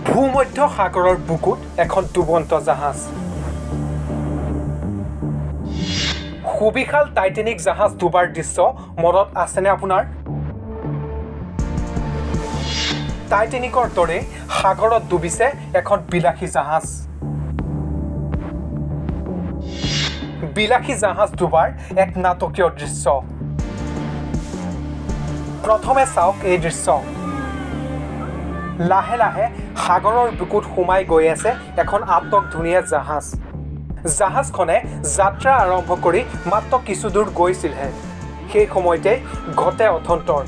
ভূমধ্য সাগৰৰ বুকুত এখন ডুবন্ত জাহাজ সুবিশাল টাইটানিক জাহাজ ডুবাৰ দৃশ্য মনত আছেনে আপোনাৰ টাইটানিকৰ দৰে সাগৰত ডুবিছে এখন বিলাসী জাহাজ বিলাসী জাহাজ ডুবাৰ এক নাটকীয় দৃশ্য প্ৰথমে চাওক এই দৃশ্য লাহে লাহে সাগৰৰ বুকুত সোমাই গৈ আছে এখন আটক ধুনীয়া জাহাজ জাহাজখনে যাত্ৰা আৰম্ভ কৰি মাত্ৰ কিছু দূৰ গৈছিলহে সেই সময়তে ঘটে অথন্তৰ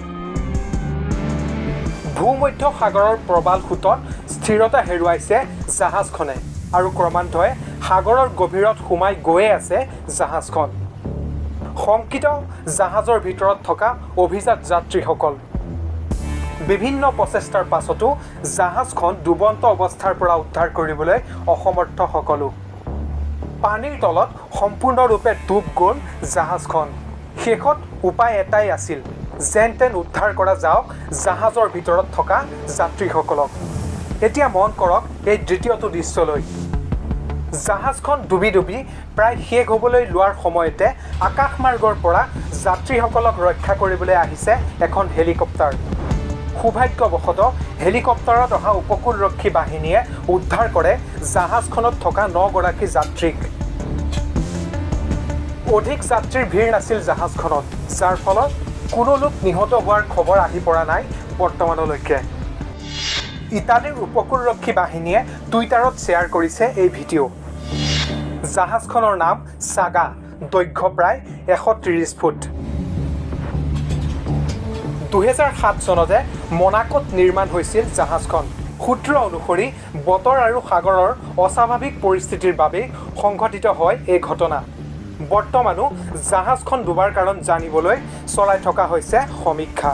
ভূমধ্য সাগৰৰ প্ৰবাল খুঁটত স্থিৰতা হেৰুৱাইছে জাহাজখনে আৰু ক্ৰমান্বয়ে সাগৰৰ গভীৰত সোমাই গৈ আছে জাহাজখন শংকিত জাহাজৰ ভিতৰত থকা অভিজাত যাত্ৰীসকল বিভিন্ন প্ৰচেষ্টাৰ পাছতো জাহাজখন ডুবন্ত অৱস্থাৰ পৰা উদ্ধাৰ কৰিবলৈ অসমৰ্থ সকলো পানীৰ তলত সম্পূৰ্ণৰূপে ডুব গ'ল জাহাজখন শেষত উপায় এটাই আছিল যেন তেন উদ্ধাৰ কৰা যাওক জাহাজৰ ভিতৰত থকা যাত্ৰীসকলক এতিয়া মন কৰক এই দ্বিতীয়টো দৃশ্যলৈ জাহাজখন ডুবি ডুবি প্ৰায় শেষ হ'বলৈ লোৱাৰ সময়তে আকাশমাৰ্গৰ পৰা যাত্ৰীসকলক ৰক্ষা কৰিবলৈ আহিছে এখন হেলিকপ্টাৰ সৌভাগ্যবশতঃ হেলিকপ্টাৰত অহা উপকূলৰক্ষী বাহিনীয়ে উদ্ধাৰ কৰে জাহাজখনত থকা 9 গৰাকী যাত্ৰীক অধিক যাত্ৰীৰ ভিৰ নাছিল জাহাজখনত যাৰ ফলত কোনো লোক নিহত হোৱাৰ খবৰ আহি পৰা নাই বৰ্তমানলৈকে ইটালীৰ উপকূলৰক্ষী বাহিনীয়ে টুইটাৰত শ্বেয়াৰ কৰিছে এই ভিডিঅ' জাহাজখনৰ নাম সাগা দৈৰ্ঘ্য প্ৰায় 130 ফুট 2007 চনতে মনাকোত নিৰ্মাণ হৈছিল জাহাজখন সূত্ৰ অনুসৰি বতৰ আৰু সাগৰৰ অস্বাভাৱিক পৰিস্থিতিৰ বাবে সংঘটিত হয় এই ঘটনা বৰ্তমানো জাহাজখন ডুবাৰ কাৰণ জানিবলৈ চলাই থকা হৈছে সমীক্ষা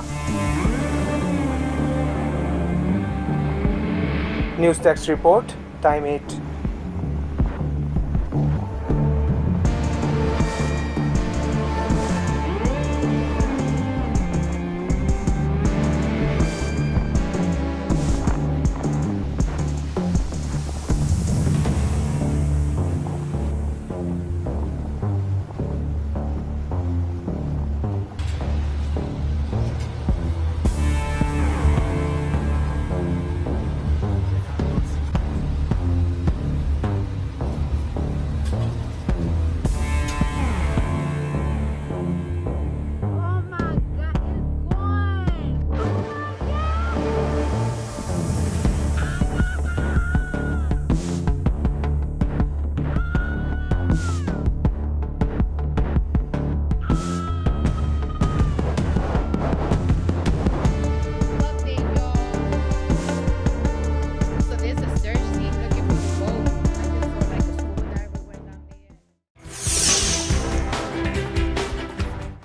নিউজ ডেস্ক ৰিপৰ্ট টাইম 8